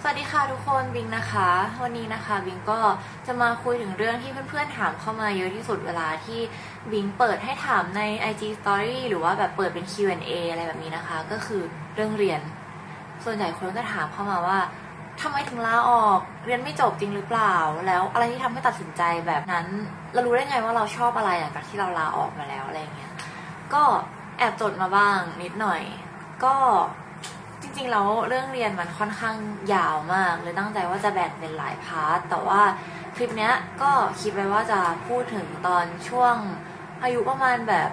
สวัสดีค่ะทุกคนบิงนะคะวันนี้นะคะบิงก็จะมาคุยถึงเรื่องที่เพื่อนๆถามเข้ามาเยอะที่สุดเวลาที่บิงเปิดให้ถามใน IG Story หรือว่าแบบเปิดเป็น Q&A อะไรแบบนี้นะคะก็คือเรื่องเรียนส่วนใหญ่คนก็ถามเข้ามาว่าทำไมถึงลาออกเรียนไม่จบจริงหรือเปล่าแล้วอะไรที่ทำให้ตัดสินใจแบบนั้นเรารู้ได้ไงว่าเราชอบอะไรหลังจากที่เราลาออกมาแล้วอะไรเงี้ยก็แอบจดมาบ้างนิดหน่อยก็จริงๆแล้วเรื่องเรียนมันค่อนข้างยาวมากเลยตั้งใจว่าจะแบ่งเป็นหลายพาร์ทแต่ว่าคลิปเนี้ยก็คิดไว้ว่าจะพูดถึงตอนช่วงอายุประมาณแบบ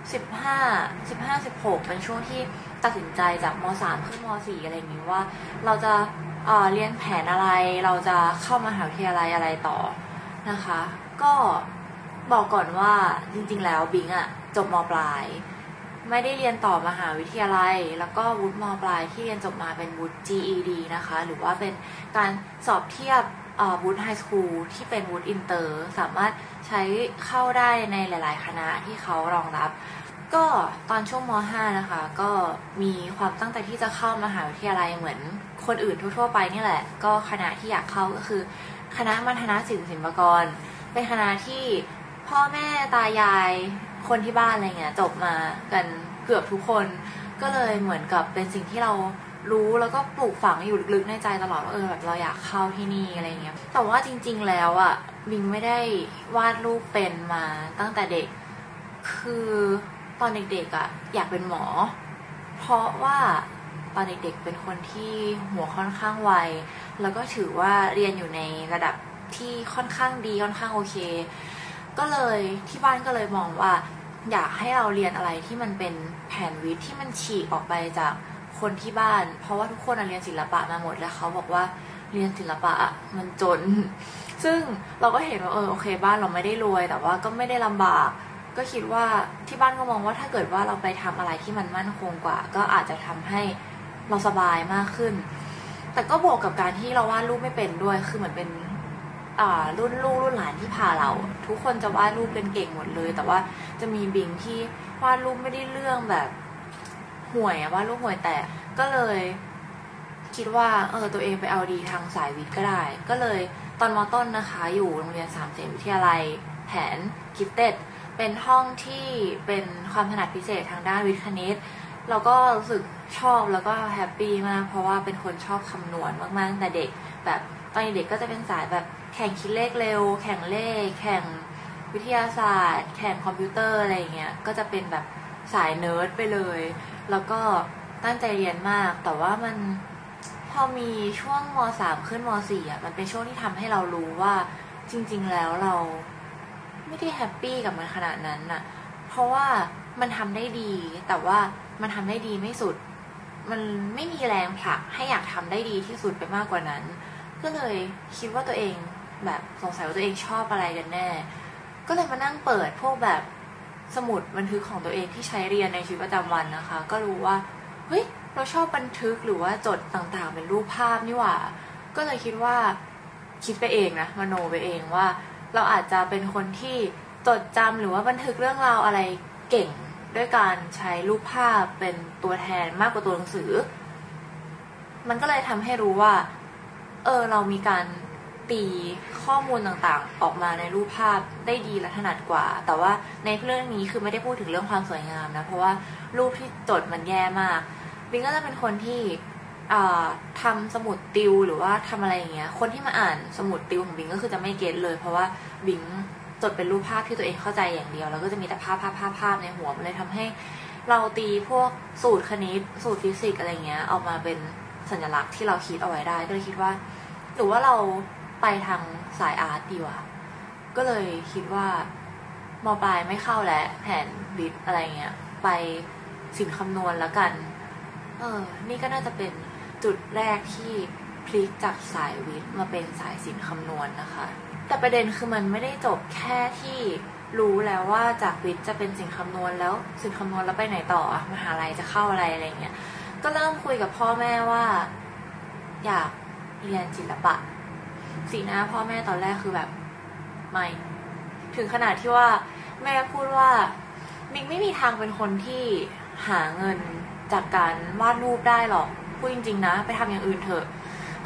16เป็นช่วงที่ตัดสินใจจากม.3 ขึ้นม.4 อะไรอย่างนี้ว่าเราจะเรียนแผนอะไรเราจะเข้ามหาวิทยาลัยอะไรต่อนะคะก็บอกก่อนว่าจริงๆแล้วบิงอะจบม.ปลายไม่ได้เรียนต่อมหาวิทยาลัยแล้วก็วุฒิม.ปลายที่เรียนจบมาเป็นวุฒิ GED นะคะหรือว่าเป็นการสอบเทียบวุฒิไฮสคูลที่เป็นวุฒิอินเตอร์สามารถใช้เข้าได้ในหลายๆคณะที่เขารองรับก็ตอนช่วงม.5 นะคะก็มีความตั้งใจที่จะเข้ามหาวิทยาลัยเหมือนคนอื่นทั่วๆไปนี่แหละก็คณะที่อยากเข้าก็คือคณะมัธยศิลป์ศิลปากรเป็นคณะที่พ่อแม่ตายายคนที่บ้านอะไรเงี้ยจบมากันเกือบทุกคนก็เลยเหมือนกับเป็นสิ่งที่เรารู้แล้วก็ปลูกฝังอยู่ลึกๆในใจตลอดว่าแบบเราอยากเข้าที่นี่อะไรเงี้ยแต่ว่าจริงๆแล้วอ่ะบิงไม่ได้วาดรูปเป็นมาตั้งแต่เด็กคือตอนเด็กๆอ่ะอยากเป็นหมอเพราะว่าตอนเด็กๆเป็นคนที่หัวค่อนข้างไวแล้วก็ถือว่าเรียนอยู่ในระดับที่ค่อนข้างดีค่อนข้างโอเคก็เลยที่บ้านก็เลยมองว่าอยากให้เราเรียนอะไรที่มันเป็นแผนวิทย์ที่มันฉีกออกไปจากคนที่บ้านเพราะว่าทุกคนเรียนศิลปะมาหมดแล้วเขาบอกว่าเรียนศิลปะมันจนซึ่งเราก็เห็นว่าโอเคบ้านเราไม่ได้รวยแต่ว่าก็ไม่ได้ลำบากก็คิดว่าที่บ้านก็มองว่าถ้าเกิดว่าเราไปทำอะไรที่มันมั่นคงกว่าก็อาจจะทำให้เราสบายมากขึ้นแต่ก็บวกกับการที่เราวาดรูปไม่เป็นด้วยคือเหมือนเป็นรุ่นลูกรุ่นหลานที่พาเราทุกคนจะวาดรูปเป็นเก่งหมดเลยแต่ว่าจะมีบิงที่วาดรูปไม่ได้เรื่องแบบห่วยอะวาดรูปห่วยแต่ก็เลยคิดว่าตัวเองไปเอาดีทางสายวิทย์ก็ได้ก็เลยตอนม.ต้นนะคะอยู่โรงเรียนสามเสนวิทยาลัยแผนกิฟเต็ดเป็นห้องที่เป็นความถนัดพิเศษทางด้านวิทย์คณิตเราก็รู้สึกชอบแล้วก็แฮปปี้มากเพราะว่าเป็นคนชอบคำนวณมากๆแต่เด็กแบบตอนเด็กก็จะเป็นสายแบบแข่งคิดเลขเร็วแข่งเลขแข่งวิทยาศาสตร์แข่งคอมพิวเตอร์อะไรเงี้ยก็จะเป็นแบบสายเนิร์ดไปเลยแล้วก็ตั้งใจเรียนมากแต่ว่ามันพอมีช่วงม.3 ขึ้นม.4 มันเป็นช่วงที่ทำให้เรารู้ว่าจริงๆแล้วเราไม่ได้แฮปปี้กับมันขนาดนั้นน่ะเพราะว่ามันทำได้ดีแต่ว่ามันทำได้ดีไม่สุดมันไม่มีแรงผลักให้อยากทำได้ดีที่สุดไปมากกว่านั้นก็เลยคิดว่าตัวเองแบบสงสัยว่าตัวเองชอบอะไรกันแน่ก็เลยมานั่งเปิดพวกแบบสมุดบันทึกของตัวเองที่ใช้เรียนในชีวิตประจำวันนะคะก็รู้ว่าเฮ้ยเราชอบบันทึกหรือว่าจดต่างๆเป็นรูปภาพนี่หว่าก็เลยคิดว่าคิดไปเองนะมโนไปเองว่าเราอาจจะเป็นคนที่จดจำหรือว่าบันทึกเรื่องราวอะไรเก่งด้วยการใช้รูปภาพเป็นตัวแทนมากกว่าตัวหนังสือมันก็เลยทำให้รู้ว่าเรามีการตีข้อมูลต่างๆออกมาในรูปภาพได้ดีและถนัดกว่าแต่ว่าในเรื่องนี้คือไม่ได้พูดถึงเรื่องความสวยงามนะเพราะว่ารูปที่จดมันแย่มากบิงก็จะเป็นคนที่ทำสมุดติวหรือว่าทำอะไรอย่างเงี้ยคนที่มาอ่านสมุดติวของบิงก็คือจะไม่เก็ตเลยเพราะว่าบิงจดเป็นรูปภาพที่ตัวเองเข้าใจอย่างเดียวแล้วก็จะมีแต่ภาพในหัวมันเลยทำให้เราตีพวกสูตรคณิตสูตรฟิสิกส์อะไรเงี้ยออกมาเป็นสัญลักษณ์ที่เราคิดเอาไว้ได้ก็เลยคิดว่าหรือว่าเราไปทางสายอาร์ตดีวะก็เลยคิดว่าม.ปลายไม่เข้าแล้วแผนวิทย์อะไรเงี้ยไปศิลป์คำนวณแล้วกันนี่ก็น่าจะเป็นจุดแรกที่พลิกจากสายวิทย์มาเป็นสายศิลป์คำนวณนะคะแต่ประเด็นคือมันไม่ได้จบแค่ที่รู้แล้วว่าจากวิทย์จะเป็นศิลป์คำนวณแล้วศิลป์คำนวณแล้วไปไหนต่อมหาลัยจะเข้าอะไรเงี้ยก็เริ่มคุยกับพ่อแม่ว่าอยากเรียนศิลปะสีหน้าพ่อแม่ตอนแรกคือแบบไม่ถึงขนาดที่ว่าแม่พูดว่ามิงไม่มีทางเป็นคนที่หาเงินจากการวาดรูปได้หรอกพูดจริงๆนะไปทำอย่างอื่นเถอะ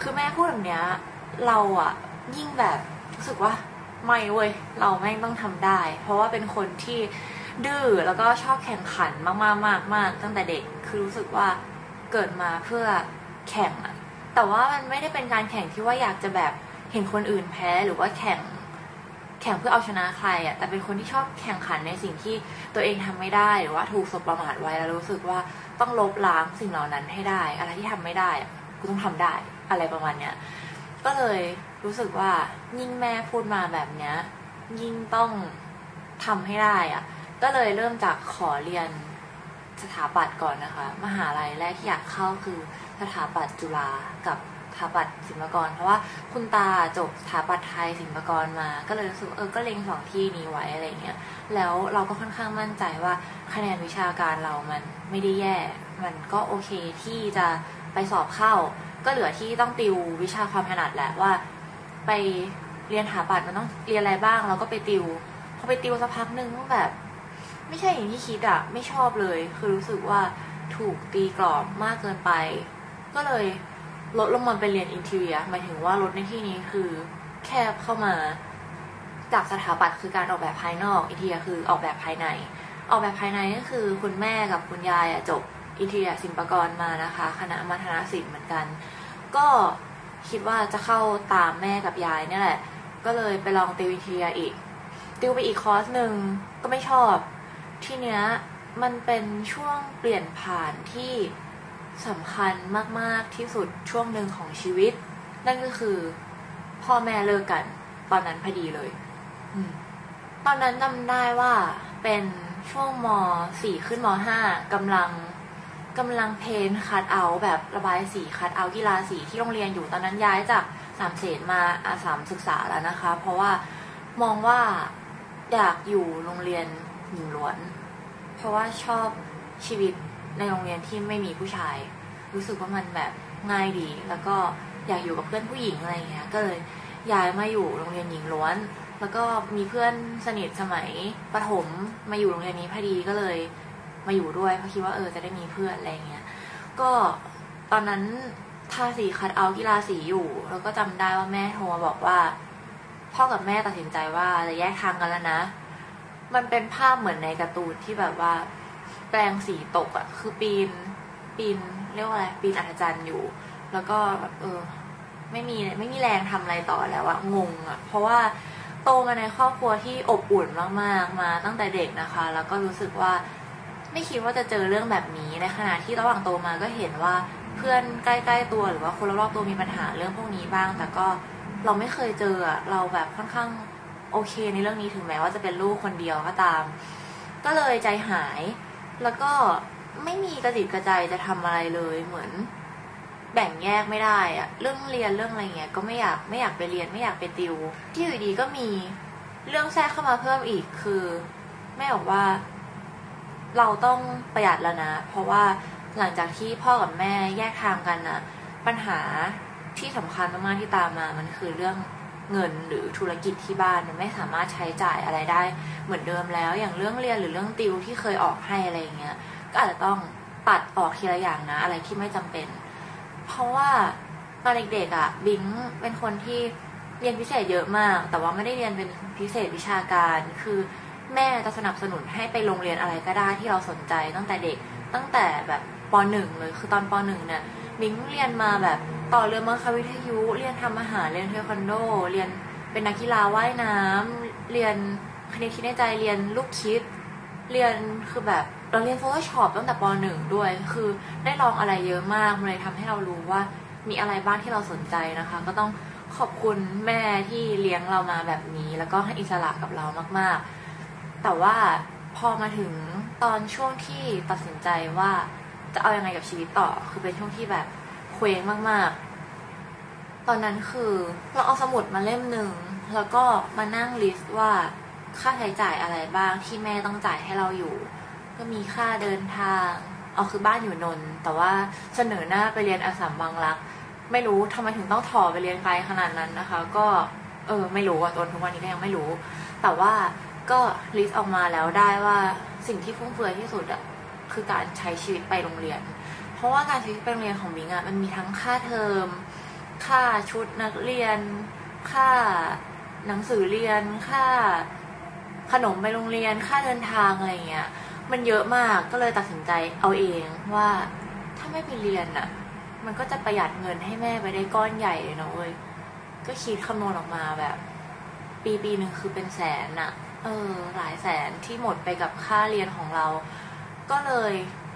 คือแม่พูดแบบเนี้ยเราอะยิ่งแบบรู้สึกว่าไม่เว้ยเราแม่งต้องทำได้ เพราะว่าเป็นคนที่ดื้อแล้วก็ชอบแข่งขันมากตั้งแต่เด็กคือรู้สึกว่าเกิดมาเพื่อแข่งอะแต่ว่ามันไม่ได้เป็นการแข่งที่ว่าอยากจะแบบเห็นคนอื่นแพ้หรือว่าแข่งเพื่อเอาชนะใครอะแต่เป็นคนที่ชอบแข่งขันในสิ่งที่ตัวเองทำไม่ได้หรือว่าถูกสบประมาทไว้แล้วรู้สึกว่าต้องลบล้างสิ่งเหล่านั้นให้ได้อะไรที่ทำไม่ได้กูต้องทำได้อะไรประมาณเนี้ยก็เลยรู้สึกว่ายิ่งแม่พูดมาแบบเนี้ยยิ่งต้องทำให้ได้อะก็เลยเริ่มจากขอเรียนสถาปัตย์ก่อนนะคะมหาลัยแรกที่อยากเข้าคือสถาปัตย์จุฬากับสถาปัตย์ศิลปากรเพราะว่าคุณตาจบสถาปัตย์ไทยศิลปากรมาก็เลยรู้สึกก็เล็งสองที่นี้ไว้อะไรเงี้ยแล้วเราก็ค่อนข้างมั่นใจว่าคะแนนวิชาการเรามันไม่ได้แย่มันก็โอเคที่จะไปสอบเข้าก็เหลือที่ต้องติววิชาความถนัดแหละว่าไปเรียนสถาปัตย์มันต้องเรียนอะไรบ้างเราก็ไปติวพอไปติวสักพักนึงก็แบบไม่ใช่อย่างที่คิดอะไม่ชอบเลยคือรู้สึกว่าถูกตีกรอบมากเกินไปก็เลยลดลงมาไปเรียนอินทีเรียหมายถึงว่าลดในที่นี้คือแคบเข้ามาจากสถาปัตย์คือการออกแบบภายนอกอินทีเรียคือออกแบบภายในออกแบบภายในก็คือคุณแม่กับคุณยายจบอินทีเรียศิลปากรมานะคะคณะมัธยศิลป์เหมือนกันก็คิดว่าจะเข้าตามแม่กับยายเนี่ยแหละก็เลยไปลองติวอินทีเรียอีกติวไปอีกคอร์สหนึ่งก็ไม่ชอบทีเนี้ยมันเป็นช่วงเปลี่ยนผ่านที่สำคัญมากๆที่สุดช่วงหนึ่งของชีวิตนั่นก็คือพ่อแม่เลิกกันตอนนั้นพอดีเลยตอนนั้นจำได้ว่าเป็นช่วงม.4 ขึ้นม.5 กำลังเพนคัทเอาแบบระบายสีคัทเอากีฬาสีที่โรงเรียนอยู่ตอนนั้นย้ายจากสามเสนมาอาสามศึกษาแล้วนะคะเพราะว่ามองว่าอยากอยู่โรงเรียนหญิงล้วนเพราะว่าชอบชีวิตในโรงเรียนที่ไม่มีผู้ชายรู้สึกว่ามันแบบง่ายดีแล้วก็อยากอยู่กับเพื่อนผู้หญิงอะไรเงี้ยก็เลยย้ายมาอยู่โรงเรียนหญิงล้วนแล้วก็มีเพื่อนสนิทสมัยประถมมาอยู่โรงเรียนนี้พอดีก็เลยมาอยู่ด้วยเพราะคิดว่าจะได้มีเพื่อนอะไรเงี้ยก็ตอนนั้นทาสีคัทเอากีฬาสีอยู่แล้วก็จำได้ว่าแม่โทรมาบอกว่าพ่อกับแม่ตัดสินใจว่าจะแยกทางกันแล้วนะมันเป็นภาพเหมือนในการ์ตูนที่แบบว่าแปลงสีตกคือปีนเรียกว่าอะไรปีนอัศจรรย์อยู่แล้วก็แบบไม่มีแรงทำอะไรต่อแล้วงงเพราะว่าโตมาในครอบครัวที่อบอุ่นมากๆมาตั้งแต่เด็กนะคะแล้วก็รู้สึกว่าไม่คิดว่าจะเจอเรื่องแบบนี้ในขณะที่ระหว่างโตมาก็เห็นว่าเพื่อนใกล้ๆตัวหรือว่าคนรอบๆตัวมีปัญหาเรื่องพวกนี้บ้างแต่ก็เราไม่เคยเจอเราแบบค่อนข้างโอเคในเรื่องนี้ถึงแม้ว่าจะเป็นลูกคนเดียวก็ตามก็เลยใจหายแล้วก็ไม่มีกระจิตกระใจจะทำอะไรเลยเหมือนแบ่งแยกไม่ได้เรื่องเรียนเรื่องอะไรเงี้ยก็ไม่อยากไปเรียนไม่อยากไปติวที่อยู่ดีก็มีเรื่องแทรกเข้ามาเพิ่มอีกคือแม่บอกว่าเราต้องประหยัดแล้วนะเพราะว่าหลังจากที่พ่อกับแม่แยกทางกันปัญหาที่สำคัญมากๆที่ตามมามันคือเรื่องเงินหรือธุรกิจที่บ้านมันไม่สามารถใช้จ่ายอะไรได้เหมือนเดิมแล้วอย่างเรื่องเรียนหรือเรื่องติวที่เคยออกให้อะไรอย่างเงี้ยก็อาจจะต้องตัดออกทีละอย่างนะอะไรที่ไม่จำเป็นเพราะว่าตอนเด็กๆบิงเป็นคนที่เรียนพิเศษเยอะมากแต่ว่าไม่ได้เรียนเป็นพิเศษวิชาการคือแม่จะสนับสนุนให้ไปโรงเรียนอะไรก็ได้ที่เราสนใจตั้งแต่เด็กตั้งแต่แบบป.1 เลยคือตอนป.1 เนี่ยบิงเรียนมาแบบต่อเรือมังควิทยุเรียนทำอาหารเรียนเทควันโดเรียนเป็นนักกีฬาว่ายน้ำเรียนคณิตคิดในใจเรียนลูกคิดเรียนคือแบบเราเรียน Photoshop ตั้งแต่ป.1 ด้วยคือได้ลองอะไรเยอะมากเลยทำให้เรารู้ว่ามีอะไรบ้างที่เราสนใจนะคะก็ต้องขอบคุณแม่ที่เลี้ยงเรามาแบบนี้แล้วก็ให้อิสระกับเรามากๆแต่ว่าพอมาถึงตอนช่วงที่ตัดสินใจว่าจะเอายังไงกับชีวิตต่อคือเป็นช่วงที่แบบเคว้งมากๆตอนนั้นคือเราเอาสมุดมาเล่มหนึ่งแล้วก็มานั่งลิสต์ว่าค่าใช้จ่ายอะไรบ้างที่แม่ต้องจ่ายให้เราอยู่ก็มีค่าเดินทางคือบ้านอยู่นนท์แต่ว่าเสนอหน้าไปเรียนอัสสัมบางรักไม่รู้ทำไมถึงต้องถอไปเรียนไกลขนาดนั้นนะคะก็ไม่รู้จนทุกวันนี้ก็ยังไม่รู้แต่ว่าก็ลิสต์ออกมาแล้วได้ว่าสิ่งที่ฟุ่มเฟือยที่สุดคือการใช้ชีวิตไปโรงเรียนเพราะว่าการใช้ชีวิตไปโรงเรียนของบิงมันมีทั้งค่าเทอมค่าชุดนักเรียนค่าหนังสือเรียนค่าขนมไปโรงเรียนค่าเดินทางอะไรเงี้ยมันเยอะมากก็เลยตัดสินใจเอาเองว่าถ้าไม่ไปเรียนอ่ะมันก็จะประหยัดเงินให้แม่ไปได้ก้อนใหญ่เลยนะเว้ยก็คิดคำนวณออกมาแบบปีหนึ่งคือเป็นแสนอะหลายแสนที่หมดไปกับค่าเรียนของเราก็เลย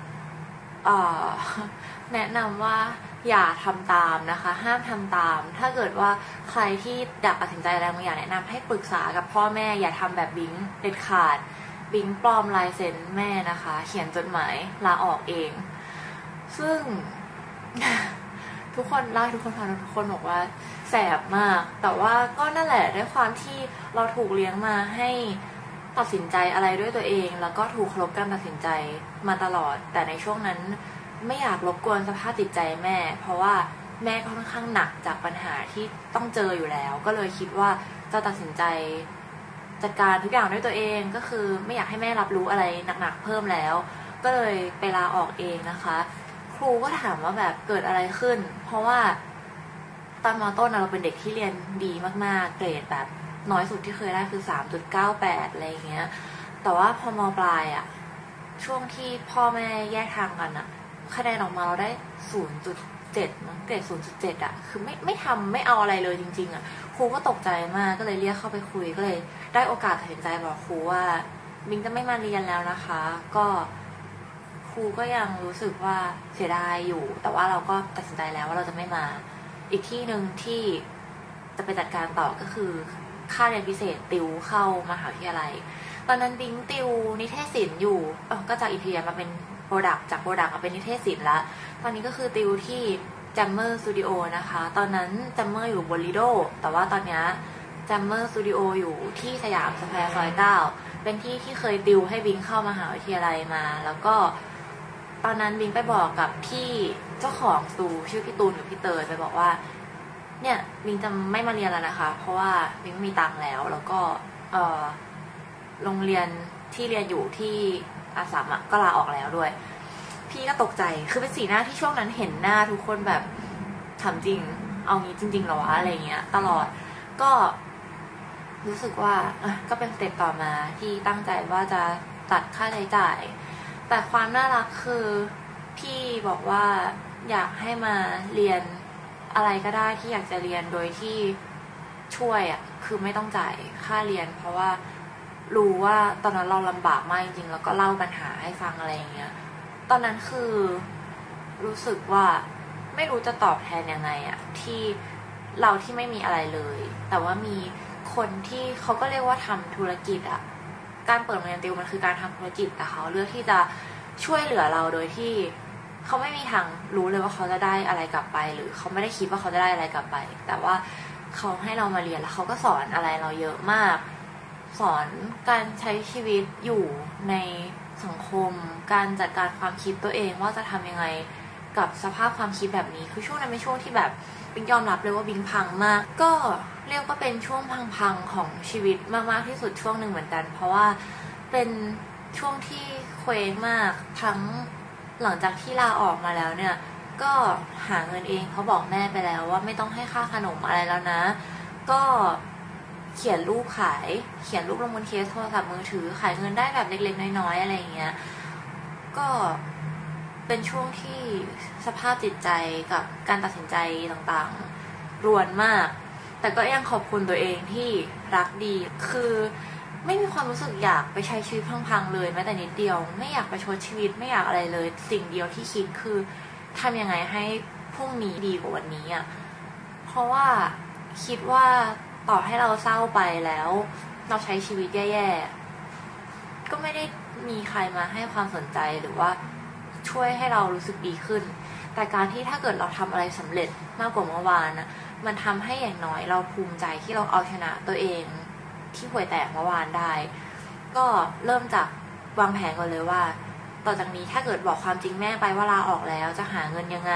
แนะนำว่าอย่าทำตามนะคะห้ามทำตามถ้าเกิดว่าใครที่อยากตัดสินใจอะไรบางอย่างแนะนำให้ปรึกษากับพ่อแม่อย่าทำแบบบิงเด็ดขาดบิงปลอมลายเซ็นแม่นะคะเขียนจดหมายลาออกเองซึ่ง ทุกคนเล่าทุกคนฟังทุกคนบอกว่าแสบมากแต่ว่าก็นั่นแหละด้วยความที่เราถูกเลี้ยงมาให้ตัดสินใจอะไรด้วยตัวเองแล้วก็ถูกเคารพการตัดสินใจมาตลอดแต่ในช่วงนั้นไม่อยากรบกวนสภาพจิตใจแม่เพราะว่าแม่ค่อนข้างหนักจากปัญหาที่ต้องเจออยู่แล้วก็เลยคิดว่าจะตัดสินใจจัดการทุกอย่างด้วยตัวเองก็คือไม่อยากให้แม่รับรู้อะไรหนักๆเพิ่มแล้วก็เลยไปลาออกเองนะคะครูก็ถามว่าแบบเกิดอะไรขึ้นเพราะว่าตอนม.ต้นเราเป็นเด็กที่เรียนดีมากๆเกรดแบบน้อยสุดที่เคยได้คือ 3.98 อะไรอย่างเงี้ยแต่ว่าพอม.ปลายอะช่วงที่พ่อแม่แยกทางกันอะคะแนนออกมาเราได้ 0.7 มั้งเกรด 0.7 อะคือไม่เอาอะไรเลยจริงๆอะครูก็ตกใจมากก็เลยเรียกเข้าไปคุยก็เลยได้โอกาสตัดสินใจบอกครูว่าบิงจะไม่มาเรียนแล้วนะคะก็ครูก็ยังรู้สึกว่าเสียดายอยู่แต่ว่าเราก็ตัดสินใจแล้วว่าเราจะไม่มาอีกที่หนึ่งที่จะไปจัดการต่อก็คือค่าเรียนพิเศษติวเข้ามหาวิทยาลัยตอนนั้นบิงติวนิเทศศิลป์อยู่ก็จากอินเทียมาเป็นโปรดักต์จากโปรดักต์มาเป็นนิเทศศิลป์ละตอนนี้ก็คือติวที่Jammer Studio นะคะตอนนั้นJammerอยู่บน Lido แต่ว่าตอนนี้Jammer Studio อยู่ที่สยามสแควร์ซอย 9เป็นที่ที่เคยติวให้บิงเข้ามหาวิทยาลัยมาแล้วก็ตอนนั้นบิงไปบอกกับพี่เจ้าของสตูชื่อพี่ตูนหรือพี่เตยไปบอกว่าเนี่ยบิงจะไม่มาเรียนแล้วนะคะเพราะว่าบิงไม่มีตังค์แล้วก็โรงเรียนที่เรียนอยู่ที่อาสามก็ลาออกแล้วด้วยพี่ก็ตกใจคือเป็นสีหน้าที่ช่วงนั้นเห็นหน้าทุกคนแบบถามจริงเอางี้จริงๆเหรอวะอะไรเงี้ยตลอดก็รู้สึกว่าก็เป็นสเต็ปต่อมาที่ตั้งใจว่าจะตัดค่าใช้จ่ายแต่ความน่ารักคือพี่บอกว่าอยากให้มาเรียนอะไรก็ได้ที่อยากจะเรียนโดยที่ช่วยคือไม่ต้องจ่ายค่าเรียนเพราะว่ารู้ว่าตอนนั้นเราลำบากมากจริงๆแล้วก็เล่าปัญหาให้ฟังอะไรอย่างเงี้ยตอนนั้นคือรู้สึกว่าไม่รู้จะตอบแทนยังไงที่เราที่ไม่มีอะไรเลยแต่ว่ามีคนที่เขาก็เรียกว่าทำธุรกิจการเปิดโรงเรียนติวมันคือการทำธุรกิจแต่เขาเลือกที่จะช่วยเหลือเราโดยที่เขาไม่มีทางรู้เลยว่าเขาจะได้อะไรกลับไปหรือเขาไม่ได้คิดว่าเขาจะได้อะไรกลับไปแต่ว่าเขาให้เรามาเรียนแล้วเขาก็สอนอะไรเราเยอะมากสอนการใช้ชีวิตอยู่ในสังคมการจัดการความคิดตัวเองว่าจะทำยังไงกับสภาพความคิดแบบนี้คือช่วงนั้นเป็นช่วงที่แบบบิงยอมรับเลยว่าบิงพังมากก็เรียกว่าเป็นช่วงพังๆของชีวิตมากๆที่สุดช่วงหนึ่งเหมือนกันเพราะว่าเป็นช่วงที่เคว้งมากทั้งหลังจากที่ลาออกมาแล้วเนี่ยก็หาเงินเองเขาบอกแม่ไปแล้วว่าไม่ต้องให้ค่าขนมอะไรแล้วนะก็เขียนรูปขายเขียนรูปลงบนเคสโทรศัพท์มือถือขายเงินได้แบบเล็กๆน้อยๆอะไรอย่างเงี้ยก็เป็นช่วงที่สภาพจิตใจกับการตัดสินใจต่างๆรวนมากแต่ก็ยังขอบคุณตัวเองที่รักดีคือไม่มีความรู้สึกอยากไปใช้ชีวิตพังๆเลยแม้แต่นิดเดียวไม่อยากไปชดชีวิตไม่อยากอะไรเลยสิ่งเดียวที่คิดคือทำยังไงให้พรุ่งนี้ดีกว่าวันนี้เพราะว่าคิดว่าต่อให้เราเศร้าไปแล้วเราใช้ชีวิตแย่ๆก็ไม่ได้มีใครมาให้ความสนใจหรือว่าช่วยให้เรารู้สึกดีขึ้นแต่การที่ถ้าเกิดเราทำอะไรสำเร็จมากกว่าเมื่อวานมันทำให้อย่างน้อยเราภูมิใจที่เราเอาชนะตัวเองที่ห่วยแตกเมื่อวานได้ก็เริ่มจากวางแผนก่อนเลยว่าต่อจากนี้ถ้าเกิดบอกความจริงแม่ไปว่าลาออกแล้วจะหาเงินยังไง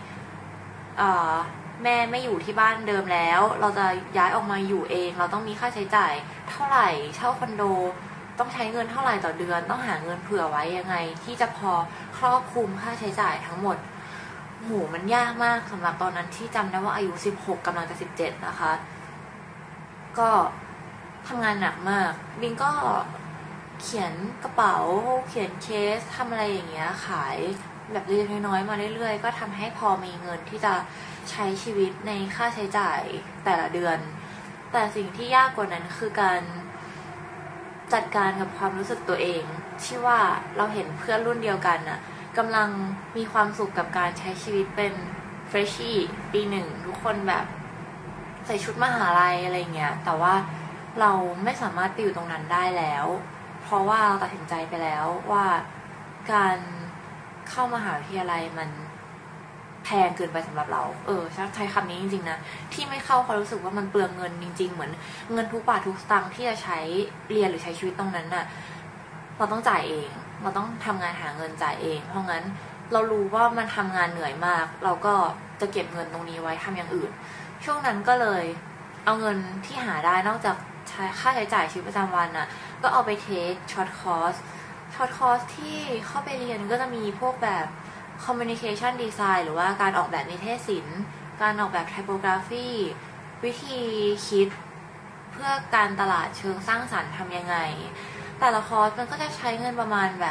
แม่ไม่อยู่ที่บ้านเดิมแล้วเราจะย้ายออกมาอยู่เองเราต้องมีค่าใช้จ่ายเท่าไหร่เช่าคอนโดต้องใช้เงินเท่าไหร่ต่อเดือนต้องหาเงินเผื่อไว้ยังไงที่จะพอครอบคลุมค่าใช้จ่ายทั้งหมดโหมันยากมากสำหรับตอนนั้นที่จำได้ว่าอายุ16กำลังจะ17นะคะก็ทำงานหนักมากบิงก็เขียนกระเป๋าเขียนเคสทำอะไรอย่างเงี้ยขายแบบเล็กๆน้อยๆมาเรื่อยๆก็ทำให้พอมีเงินที่จะใช้ชีวิตในค่าใช้จ่ายแต่ละเดือนแต่สิ่งที่ยากกว่านั้นคือการจัดการกับความรู้สึกตัวเองที่ว่าเราเห็นเพื่อนรุ่นเดียวกันน่ะกำลังมีความสุขกับการใช้ชีวิตเป็นเฟรชชี่ปีหนึ่งทุกคนแบบใส่ชุดมหาลัยอะไรเงี้ยแต่ว่าเราไม่สามารถไปอยู่ตรงนั้นได้แล้วเพราะว่าเราตัดสินใจไปแล้วว่าการเข้ามหาวิทยาลัยมันแพงเกินไปสำหรับเราใช้คำนี้จริงๆนะที่ไม่เข้าเขารู้สึกว่ามันเปลืองเงินจริงๆเหมือนเงินทุกบาททุกสตางค์ที่จะใช้เรียนหรือใช้ชีวิตตรงนั้นน่ะเราต้องจ่ายเองเราต้องทำงานหาเงินจ่ายเองเพราะงั้นเรารู้ว่ามันทำงานเหนื่อยมากเราก็จะเก็บเงินตรงนี้ไว้ทำอย่างอื่นช่วงนั้นก็เลยเอาเงินที่หาได้นอกจากค่าใช้จ่ายชีวิตประจำวันน่ะก็เอาไปเทคช็อตคอร์สที่เข้าไปเรียนก็จะมีพวกแบบ communication design หรือว่าการออกแบบนิเทศศิลป์การออกแบบ typography วิธีคิดเพื่อการตลาดเชิงสร้างสรรค์ทำยังไงแต่ละคอร์สมันก็จะใช้เงินประมาณแบบ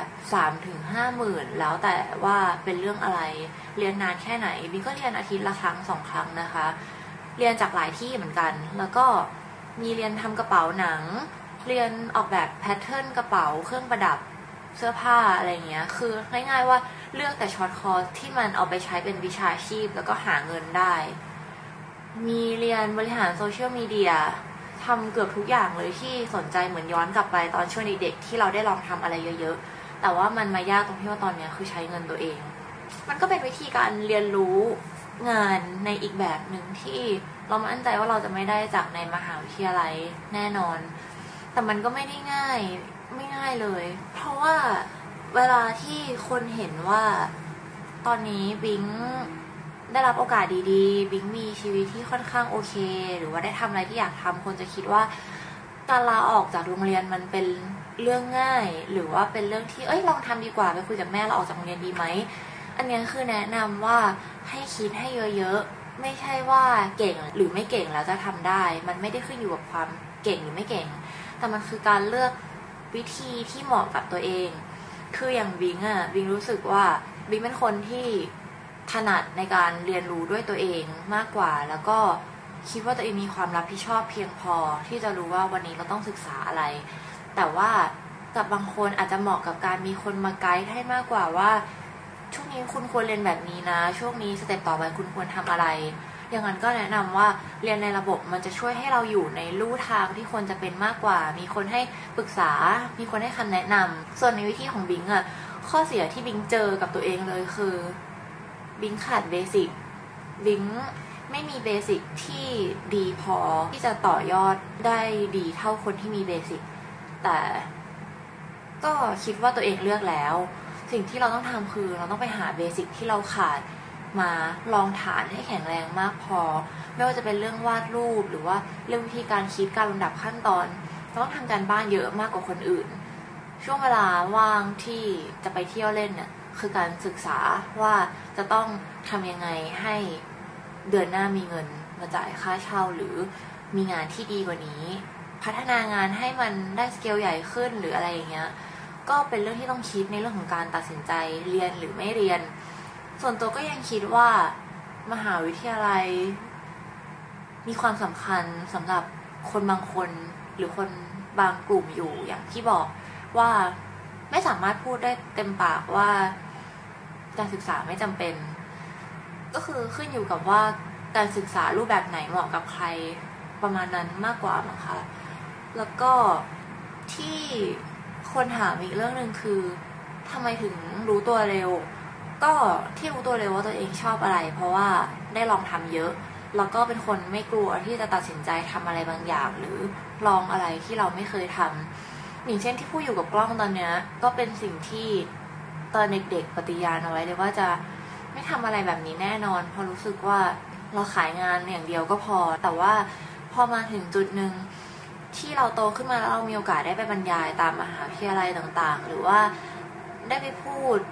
3-5 หมื่นแล้วแต่ว่าเป็นเรื่องอะไรเรียนนานแค่ไหนบินก็เรียนอาทิตย์ละครั้ง2 ครั้งนะคะเรียนจากหลายที่เหมือนกันแล้วก็มีเรียนทำกระเป๋าหนังเรียนออกแบบแพทเทิร์นกระเป๋าเครื่องประดับเสื้อผ้าอะไรเงี้ยคือง่ายๆว่าเลือกแต่ช็อตคอร์สที่มันเอาไปใช้เป็นวิชาชีพแล้วก็หาเงินได้มีเรียนบริหารโซเชียลมีเดียทำเกือบทุกอย่างเลยที่สนใจเหมือนย้อนกลับไปตอนช่วงเด็กๆที่เราได้ลองทำอะไรเยอะๆแต่ว่ามันมายากตรงที่ว่าตอนนี้คือใช้เงินตัวเองมันก็เป็นวิธีการเรียนรู้งานในอีกแบบหนึ่งที่เรามั่นใจว่าเราจะไม่ได้จากในมหาวิทยาลัยแน่นอนแต่มันก็ไม่ได้ง่ายไม่ง่ายเลยเพราะว่าเวลาที่คนเห็นว่าตอนนี้บิงได้รับโอกาสดีๆบิงมีชีวิตที่ค่อนข้างโอเคหรือว่าได้ทำอะไรที่อยากทำคนจะคิดว่าการลาออกจากโรงเรียนมันเป็นเรื่องง่ายหรือว่าเป็นเรื่องที่ลองทำดีกว่าไปคุยกับแม่เราออกจากโรงเรียนดีไหมอันนี้คือแนะนำว่าให้คิดให้เยอะๆไม่ใช่ว่าเก่งหรือไม่เก่งแล้วจะทำได้มันไม่ได้ขึ้นอยู่กับความเก่งหรือไม่เก่งแต่มันคือการเลือกวิธีที่เหมาะกับตัวเองคืออย่างบิงรู้สึกว่าบิงเป็นคนที่ถนัดในการเรียนรู้ด้วยตัวเองมากกว่าแล้วก็คิดว่าตัวเองมีความรับผิดชอบเพียงพอที่จะรู้ว่าวันนี้เราต้องศึกษาอะไรแต่ว่ากับบางคนอาจจะเหมาะกับการมีคนมาไกด์ให้มากกว่าว่าช่วงนี้คุณควรเรียนแบบนี้นะช่วงนี้สเต็ปต่อไปคุณควรทำอะไรอย่างนั้นก็แนะนำว่าเรียนในระบบมันจะช่วยให้เราอยู่ในลู่ทางที่ควรจะเป็นมากกว่ามีคนให้ปรึกษามีคนให้คำแนะนำส่วนในวิธีของบิงข้อเสียที่บิงเจอกับตัวเองเลยคือบิงขาดเบสิกบิงไม่มีเบสิกที่ดีพอที่จะต่อยอดได้ดีเท่าคนที่มีเบสิกแต่ก็คิดว่าตัวเองเลือกแล้วสิ่งที่เราต้องทำคือเราต้องไปหาเบสิกที่เราขาดมาลองฐานให้แข็งแรงมากพอไม่ว่าจะเป็นเรื่องวาดรูปหรือว่าเรื่องวิธีการคิดการลำดับขั้นตอนเราต้องทำการบ้านเยอะมากกว่าคนอื่นช่วงเวลาว่างที่จะไปเที่ยวเล่นเนี่ยคือการศึกษาว่าจะต้องทำยังไงให้เดือนหน้ามีเงินมาจ่ายค่าเช่าหรือมีงานที่ดีกว่านี้พัฒนางานให้มันได้สเกลใหญ่ขึ้นหรืออะไรอย่างเงี้ยก็เป็นเรื่องที่ต้องคิดในเรื่องของการตัดสินใจเรียนหรือไม่เรียนส่วนตัวก็ยังคิดว่ามหาวิทยาลัยมีความสำคัญสำหรับคนบางคนหรือคนบางกลุ่มอยู่อย่างที่บอกว่าไม่สามารถพูดได้เต็มปากว่าการศึกษาไม่จำเป็นก็คือขึ้นอยู่กับว่าการศึกษารูปแบบไหนเหมาะกับใครประมาณนั้นมากกว่ามั้งคะแล้วก็ที่คนถามอีกเรื่องนึงคือทำไมถึงรู้ตัวเร็วก็ที่รู้ตัวเร็วว่าตัวเองชอบอะไรเพราะว่าได้ลองทำเยอะแล้วก็เป็นคนไม่กลัวที่จะตัดสินใจทำอะไรบางอย่างหรือลองอะไรที่เราไม่เคยทำอย่างเช่นที่พูดอยู่กับกล้องตอนนี้ก็เป็นสิ่งที่ตอนเด็กๆปฏิญาณเอาไว้เลยว่าจะไม่ทำอะไรแบบนี้แน่นอนเพราะรู้สึกว่าเราขายงานอย่างเดียวก็พอแต่ว่าพอมาถึงจุดหนึ่งที่เราโตขึ้นมาแล้วเรามีโอกาสได้ไปบรรยายตามมหาวิทยาลัยต่างๆหรือว่าได้ไปพูด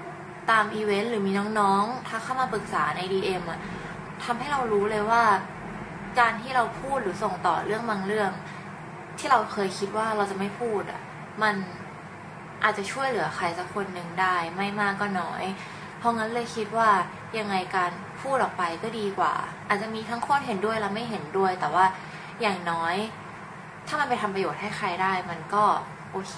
ตามอีเวนต์หรือมีน้องๆทักเข้ามาปรึกษาใน DM อ่ะทำให้เรารู้เลยว่าการที่เราพูดหรือส่งต่อเรื่องบางเรื่องที่เราเคยคิดว่าเราจะไม่พูดอ่ะมันอาจจะช่วยเหลือใครสักคนหนึ่งได้ไม่มากก็น้อยเพราะงั้นเลยคิดว่ายังไงการพูดออกไปก็ดีกว่าอาจจะมีทั้งคนเห็นด้วยและไม่เห็นด้วยแต่ว่าอย่างน้อยถ้ามันไปทำประโยชน์ให้ใครได้มันก็โอเค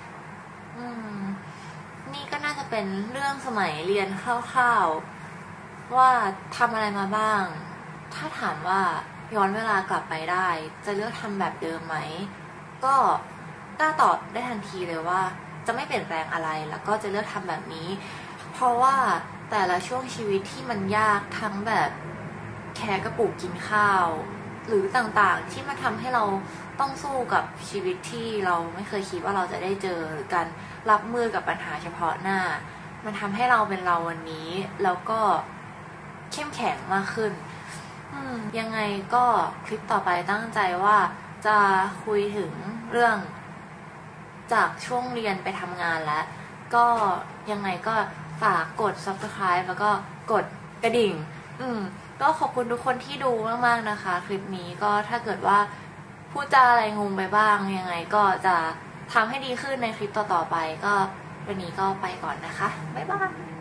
นี่ก็น่าจะเป็นเรื่องสมัยเรียนคร่าวๆว่าทำอะไรมาบ้างถ้าถามว่าย้อนเวลากลับไปได้จะเลือกทำแบบเดิมไหมก็กล้าตอบได้ทันทีเลยว่าจะไม่เปลี่ยนแปลงอะไรแล้วก็จะเลือกทำแบบนี้เพราะว่าแต่ละช่วงชีวิตที่มันยากทั้งแบบแค่กระปุกกินข้าวหรือต่างๆที่มันทำให้เราต้องสู้กับชีวิตที่เราไม่เคยคิดว่าเราจะได้เจอหรือการรับมือกับปัญหาเฉพาะหน้ามันทำให้เราเป็นเราวันนี้แล้วก็เข้มแข็งมากขึ้นยังไงก็คลิปต่อไปตั้งใจว่าจะคุยถึงเรื่องจากช่วงเรียนไปทำงานแล้วก็ยังไงก็ฝากกด subscribe แล้วก็กดกระดิ่งก็ขอบคุณทุกคนที่ดูมากๆนะคะคลิปนี้ก็ถ้าเกิดว่าพูดจาอะไรงงไปบ้างยังไงก็จะทำให้ดีขึ้นในคลิปต่อๆไปก็วันนี้ก็ไปก่อนนะคะบ๊ายบาย